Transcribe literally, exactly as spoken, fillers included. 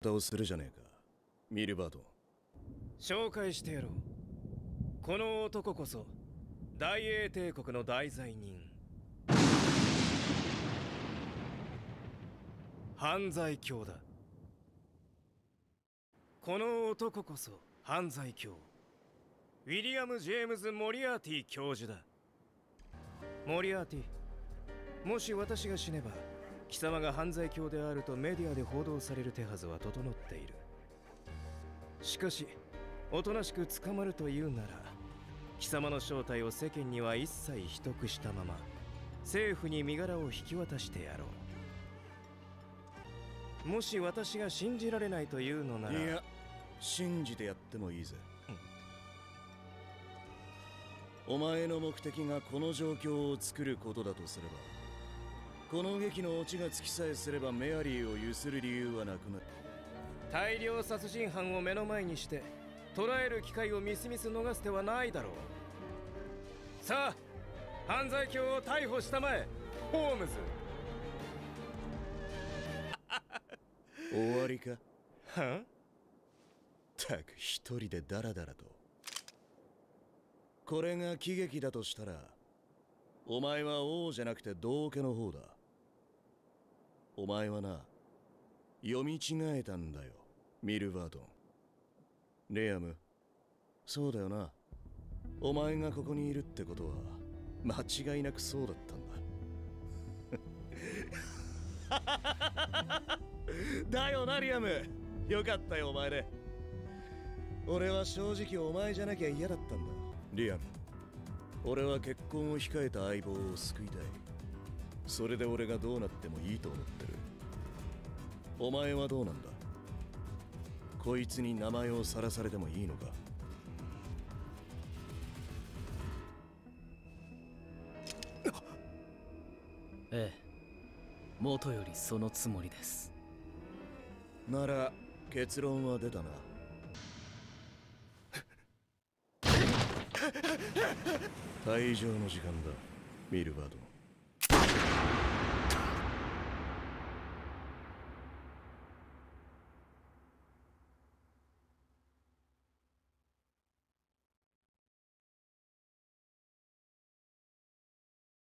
ったをするじゃねえか、ミルバートン。 紹介してやろう。この男こそ大英帝国の大罪人、犯罪狂だ。この男こそ犯罪狂、ウィリアム・ジェームズ・モリアーティ教授だ。モリアーティ、もし私が死ねば貴様が犯罪狂であるとメディアで報道される手はずは整っている。しかしおとなしく捕まるというなら、貴様の正体を世間には一切秘匿したまま政府に身柄を引き渡してやろう。もし私が信じられないというのなら。 いや、信じてやってもいいぜ。お前の目的がこの状況を作ることだとすれば、この劇のオチがつきさえすればメアリーをゆする理由はなくなる。 大量殺人犯を目の前にして捕らえる機会をみすみす逃す手はないだろう。さあ、犯罪狂を逮捕したまえ、ホームズ。 終わりか。 は？ たく一人でダラダラと。これが喜劇だとしたら、お前は王じゃなくて道家の方だ。お前はな、読み違えたんだよ、ミルバートン。レアム、そうだよな。お前がここにいるってことは間違いなくそうだったんだ。だよな、リアム。よかったよ、お前で。俺は正直お前じゃなきゃ嫌だったんだ、リアム。俺は結婚を控えた相棒を救いたい。それで俺がどうなってもいいと思ってる。お前はどうなんだ？こいつに名前をさらされてもいいのか？ ええ、元よりそのつもりです。 なら結論は出たな。退場の時間だ、ミルバートン。